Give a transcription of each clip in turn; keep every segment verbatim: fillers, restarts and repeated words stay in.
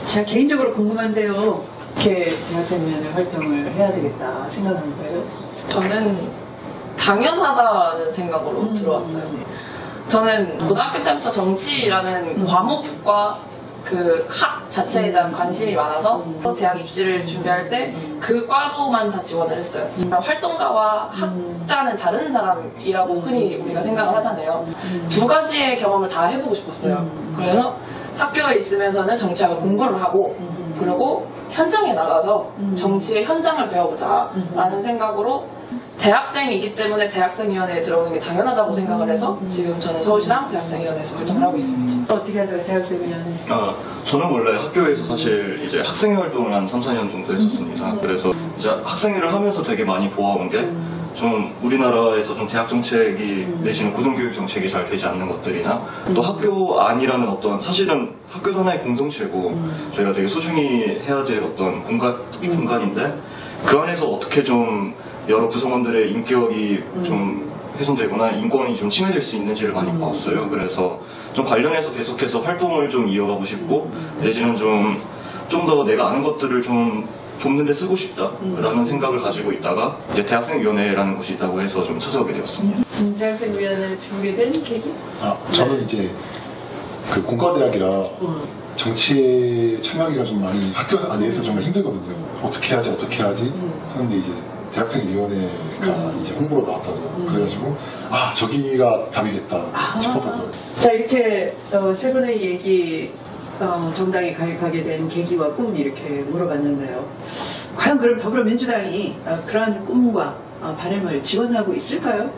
제가 개인적으로 궁금한데요. 이렇게 대학생위원회 활동을 해야 되겠다 생각하는 거예요? 저는 당연하다는 생각으로 음. 들어왔어요. 저는 고등학교 때부터 정치라는 음. 과목과 그 학 자체에 대한 관심이 많아서 음. 대학 입시를 준비할 때 그 과로만 다 지원을 했어요. 음. 활동가와 학자는 다른 사람이라고 흔히 우리가 생각을 하잖아요. 두 가지의 경험을 다 해보고 싶었어요. 그래서 학교에 있으면서는 정치학을 공부를 하고 그리고 현장에 나가서 정치의 현장을 배워보자 라는 생각으로 대학생이기 때문에 대학생위원회에 들어오는 게 당연하다고 생각을 해서 지금 저는 서울시랑 대학생위원회에서 활동을 하고 있습니다. 어떻게 하세요, 대학생위원회? 아, 저는 원래 학교에서 사실 이제 학생회 활동을 한 삼, 사 년 정도 했었습니다. 그래서 이제 학생회를 하면서 되게 많이 보아온 게 좀 우리나라에서 좀 대학 정책이 내지는 고등교육 정책이 잘 되지 않는 것들이나 또 학교 안이라는 어떤 사실은 학교도 하나의 공동체고 저희가 되게 소중히 해야 될 어떤 공간, 공간인데 그 안에서 어떻게 좀 여러 구성원들의 인격이 좀 훼손되거나 인권이 좀 침해될 수 있는지를 많이 봤어요. 그래서 좀 관련해서 계속해서 활동을 좀 이어가고 싶고 내지는 좀 좀 더 내가 아는 것들을 좀 돕는 데 쓰고 싶다라는 생각을 가지고 있다가 이제 대학생위원회라는 곳이 있다고 해서 좀 찾아오게 되었습니다. 음, 대학생위원회 준비된 계기? 아, 저는 이제 그 공과대학이라 음. 정치에 참여하기가 좀 많이 학교 안에서 정말 힘들거든요. 어떻게 하지 어떻게 하지 하는데 이제 대학생위원회가 음. 이제 홍보로 나왔다고요. 음. 그래가지고 아 저기가 답이겠다 아. 싶어서. 자 이렇게 어, 세 분의 얘기 어, 정당에 가입하게 된 계기와 꿈 이렇게 물어봤는데요. 과연 그럼 더불어민주당이 어, 그러한 꿈과 어, 바람을 지원하고 있을까요?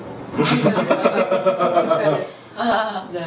아, 네.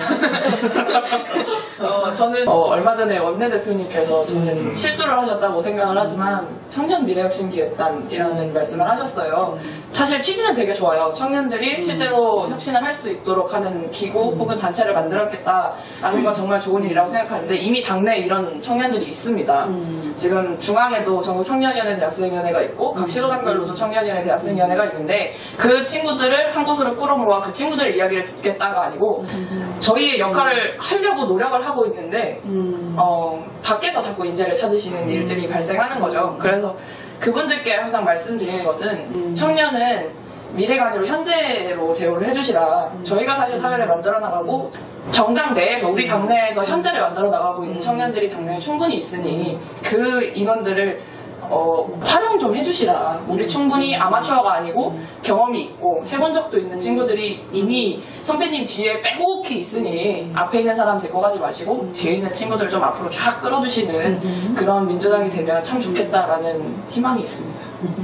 어, 저는 어, 얼마 전에 원내대표님께서 저는 음. 실수를 하셨다고 생각을 하지만 청년 미래혁신기획단이라는 말씀을 하셨어요. 사실 취지는 되게 좋아요. 청년들이 실제로 혁신을 할 수 있도록 하는 기구 혹은 단체를 만들었겠다라는 건 정말 좋은 일이라고 생각하는데 이미 당내에 이런 청년들이 있습니다. 지금 중앙에도 전국 청년위원회 대학생위원회가 있고 각 시도당별로도 청년위원회 대학생위원회가 있는데 그 친구들을 한 곳으로 끌어모아 그 친구들의 이야기를 듣겠다가 아니고 저희의 역할을 하려고 노력을 하고 있는데 어, 밖에서 자꾸 인재를 찾으시는 일들이 발생하는 거죠. 그래서 그분들께 항상 말씀드리는 것은 청년은 미래가 아니라 현재로 대우를 해주시라. 저희가 사실 사회를 만들어 나가고 정당 내에서 우리 당내에서 현재를 만들어 나가고 있는 청년들이 당내에 충분히 있으니 그 인원들을 어, 활용 좀 해주시라. 우리 충분히 아마추어가 아니고 경험이 있고 해본 적도 있는 친구들이 이미 선배님 뒤에 빼곡히 있으니 앞에 있는 사람 데리고 가지 마시고 뒤에 있는 친구들 좀 앞으로 쫙 끌어주시는 그런 민주당이 되면 참 좋겠다라는 희망이 있습니다.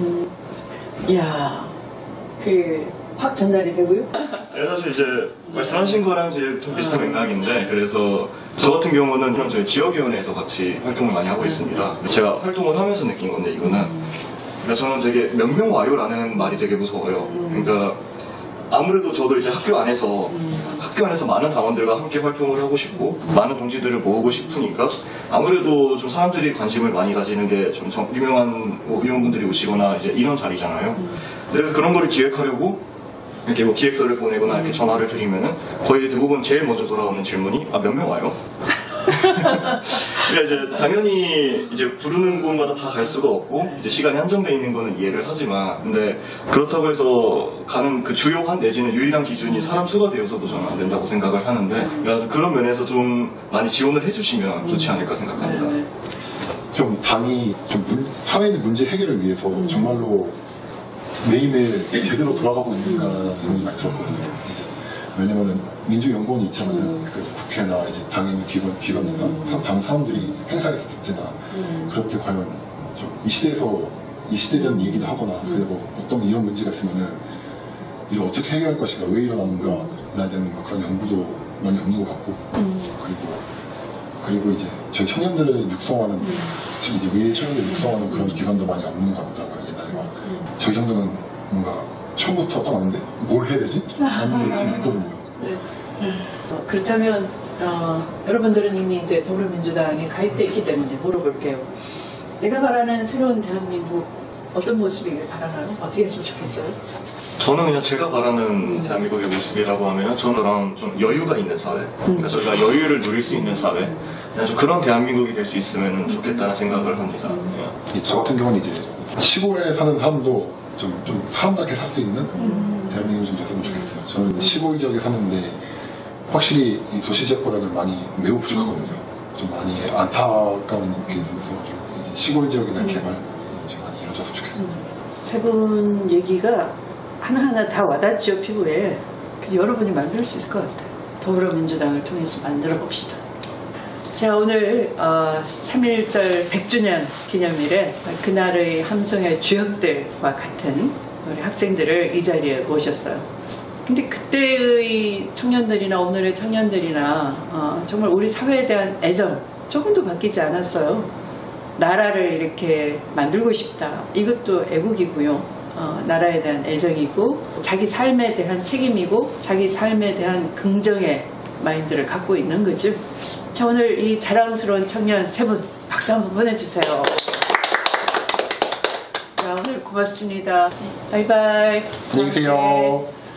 이야, 그 확 전달이 되고요. 네, 사실 이제 말씀하신 거랑 이제 좀 비슷한 맥락인데 그래서 저 같은 경우는 그럼 저희 지역위원회에서 같이 활동을 많이 하고 있습니다. 제가 활동을 하면서 느낀 건데 이거는 그러니까 저는 되게 명명와요라는 말이 되게 무서워요. 그러니까 아무래도 저도 이제 학교 안에서 학교 안에서 많은 당원들과 함께 활동을 하고 싶고 많은 동지들을 모으고 싶으니까 아무래도 좀 사람들이 관심을 많이 가지는 게 좀 유명한 의원분들이 오시거나 이제 이런 자리잖아요. 그래서 그런 거를 기획하려고 이렇게 뭐 기획서를 보내거나 이렇게 전화를 드리면은 거의 대부분 제일 먼저 돌아오는 질문이 아 몇 명 와요? 그러니까 이제 당연히 이제 부르는 곳마다 다 갈 수가 없고 이제 시간이 한정돼 있는 거는 이해를 하지만 근데 그렇다고 해서 가는 그 주요한 내지는 유일한 기준이 사람 수가 되어서도 저는 안 된다고 생각을 하는데 그러니까 그런 면에서 좀 많이 지원을 해주시면 좋지 않을까 생각합니다. 좀 당이 좀 문, 사회의 문제 해결을 위해서 정말로 매일매일 제대로 돌아가고 있는가라는 의문이 많이 들었거든요. 이제 왜냐면은 민주연구원이 있지만은 그 국회나 이제 당에 있는 기관, 기관이나 당 사람들이 행사했을 때나 그럴 때 과연 좀 이 시대에서 이 시대에 대한 얘기도 하거나 그리고 어떤 이런 문제가 있으면은 이걸 어떻게 해결할 것인가 왜 일어나는가에 대한 그런 연구도 많이 없는 것 같고 그리고 그리고 이제 저희 청년들을 육성하는 이제 미래 청년들을 육성하는 그런 기관도 많이 없는 것 같다고요. 옛날에 막 저희 정도는 뭔가 처음부터 떠나는데 뭘 해야 되지? 라는 게 지금 있거든요. 네. 어, 그렇다면 어, 여러분들은 이미 이제 더불어민주당에 가입돼 있기 때문에 물어볼게요. 내가 바라는 새로운 대한민국 어떤 모습이길 바라나요? 어떻게 했으면 좋겠어요? 저는 그냥 제가 바라는 대한민국의 모습이라고 하면 저는 좀 여유가 있는 사회, 그러니까 저희가 여유를 누릴 수 있는 사회, 그냥 좀 그런 대한민국이 될 수 있으면 좋겠다는 생각을 합니다. 예. 저 같은 경우는 이제 시골에 사는 사람도 좀, 좀 사람답게 살 수 있는 대한민국이 좀 됐으면 좋겠어요. 저는 시골 지역에 사는데 확실히 이 도시 지역보다는 많이 매우 부족하거든요. 좀 많이 안타까운 게 있어서 이제 시골 지역에 대한 개발 좀 많이 이루어졌으면 좋겠습니다. 세 분 얘기가 하나하나 다 와닿죠, 피부에. 그래서 여러분이 만들 수 있을 것 같아요. 더불어민주당을 통해서 만들어 봅시다. 자, 오늘 어, 삼일절 백 주년 기념일에 그날의 함성의 주역들과 같은 우리 학생들을 이 자리에 모셨어요. 근데 그때의 청년들이나 오늘의 청년들이나 어, 정말 우리 사회에 대한 애정 조금도 바뀌지 않았어요. 나라를 이렇게 만들고 싶다. 이것도 애국이고요. 어, 나라에 대한 애정이고 자기 삶에 대한 책임이고 자기 삶에 대한 긍정의 마인드를 갖고 있는 거죠. 자, 오늘 이 자랑스러운 청년 세 분 박수 한번 보내주세요. 자, 오늘 고맙습니다. 바이바이. 안녕히 계세요. 네.